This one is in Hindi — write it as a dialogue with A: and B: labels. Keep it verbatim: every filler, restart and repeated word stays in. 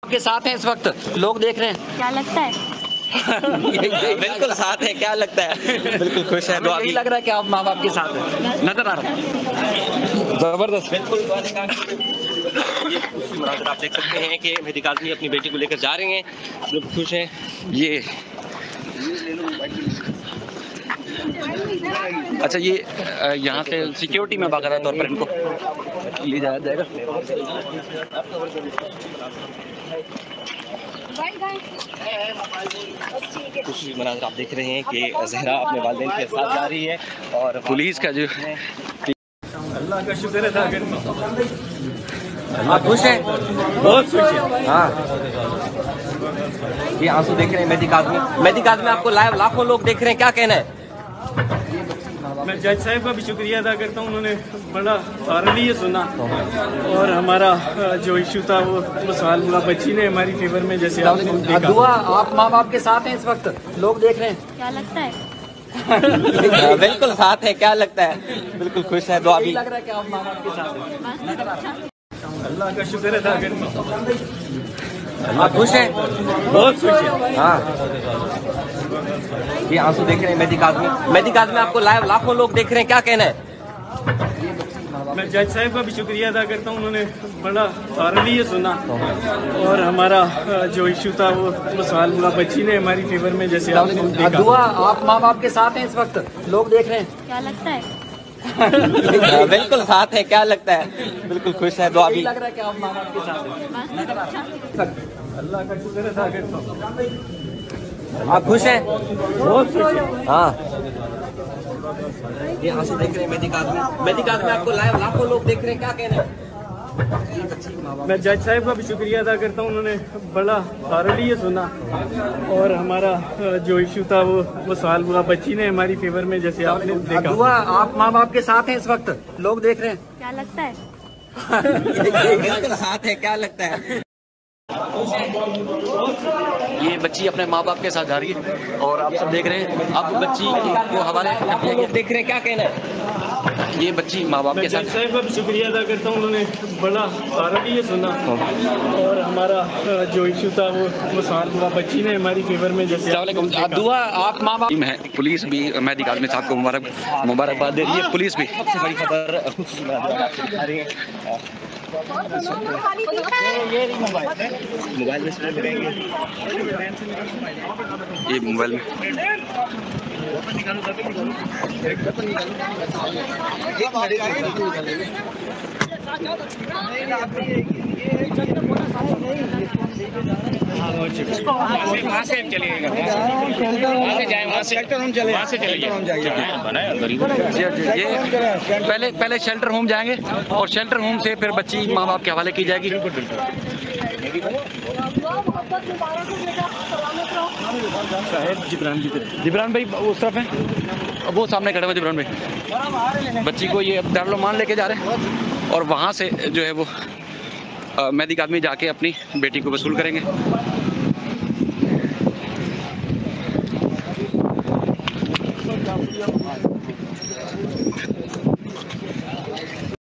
A: के साथ हैं इस वक्त, लोग देख रहे हैं, क्या लगता है?
B: बिल्कुल साथ है, क्या लगता है? बिल्कुल खुश है।
A: यही लग रहा है कि आप माँ बाप के साथ हैं, नजर आ रहा है जबरदस्त।
B: बिल्कुल आप देख सकते हैं कि मेहदी काज़मी अपनी बेटी को लेकर जा रहे हैं, बिल्कुल खुश हैं।
A: ये अच्छा, ये यहाँ से सिक्योरिटी में बाकायदा तौर पर इनको ले जाया जाएगा।
B: कुछ मनाज़र आप देख रहे हैं कि ज़हरा अपने वालिदैन के साथ जा रही है और
A: पुलिस का जो
C: अल्लाह का शुक्र अदा
B: आप खुश हैं?
C: बहुत खुश है।
B: हाँ, ये आंसू देख रहे हैं मेहदी काज़मी। मेहदी काज़मी आपको लाइव लाखों लोग देख रहे हैं, क्या कहना है?
C: मैं जज साहब का भी शुक्रिया अदा करता हूँ, उन्होंने बड़ा थारली सुना और हमारा जो इशू था वो वो सवाल हुआ बच्ची ने हमारी फेवर में, जैसे आपने देखा।
A: दुआ, आप माँ बाप के साथ हैं इस वक्त, लोग देख रहे हैं,
D: क्या लगता है?
B: बिल्कुल साथ है, क्या लगता है? बिल्कुल खुश है। दुआ भी
A: लग रहा है कि आप माँ बाप के साथ हैं।
C: अल्लाह का शुक्र अदा करता हूँ।
B: आप खुश हैं?
C: बहुत खुश है।
B: हाँ, ये आंसू देख रहे हैं मेहदी काज़मी। मेहदी काज़मी आपको लाइव लाखों लोग देख रहे हैं, क्या कहना है?
C: मैं जज साहब का भी शुक्रिया अदा करता हूँ, उन्होंने बड़ा थारली सुना और हमारा जो इशू था वो वो सवाल हुआ बच्ची ने हमारी फेवर में, जैसे आपने देखा।
A: दुआ, आप माँ बाप के साथ हैं इस वक्त, लोग देख रहे हैं,
D: क्या लगता है?
B: बिल्कुल साथ है, क्या लगता है? बिल्कुल खुश है। दुआ भी
A: लग रहा है कि आप माँ बाप के साथ हैं।
C: अल्लाह का शुक्र अदा करता हूँ।
B: आप खुश हैं?
C: बहुत खुश है।
B: हाँ, ये आंसू देख रहे हैं मेहदी काज़मी। मेहदी काज़मी आपको लाइव लाखों लोग देख रहे हैं, क्या कहना है?
C: मैं जज साहब का भी शुक्रिया अदा करता हूँ, उन्होंने बड़ा थारली सुना और हमारा जो इशू था वो वो सवाल हुआ बच्ची ने हमारी फेवर में, जैसे आपने देखा।
A: दुआ, आप माँ बाप के साथ हैं इस वक्त, लोग देख रहे हैं,
D: क्या लगता है?
B: बिल्कुल साथ है, क्या लगता है?
A: ये बच्ची अपने माँ बाप के साथ जा रही है और आप सब देख रहे हैं, अब बच्ची को हवाले
B: लोग देख रहे हैं, क्या कहना है?
A: ये बच्ची माँ बाप
C: मैं
A: के साथ।
C: जज साहब का भी शुक्रिया अदा करता हूँ, उन्होंने बड़ा थारली सुना और हमारा जो इशू था वो वो सवाल हुआ बच्ची ने हमारी फेवर में, जैसे
A: दुआ, आप माँ बाप है। पुलिस भी मेहदी काज़मी साहब को मुबारक मुबारकबाद दे रही है। पुलिस भी
B: सबसे बड़ी खबर मोबाइल में सुन रहेंगे,
A: ये मोबाइल में
E: वहाँ से चलिएगा, वहाँ से जाए, वहाँ से हम चले, वहाँ से चलिए,
A: ये पहले पहले शेल्टर होम जाएंगे और शेल्टर होम से फिर बच्ची माँ बाप के हवाले की जाएगी।
C: जिब्रान की तरफ
A: जिब्रान भाई उस तरफ है, वो सामने खड़े हुए जिब्रान भाई। बच्ची को ये दारुल-मान लेके जा रहे हैं और वहाँ से जो है वो मेहदी काज़मी जाके अपनी बेटी को वसूल करेंगे।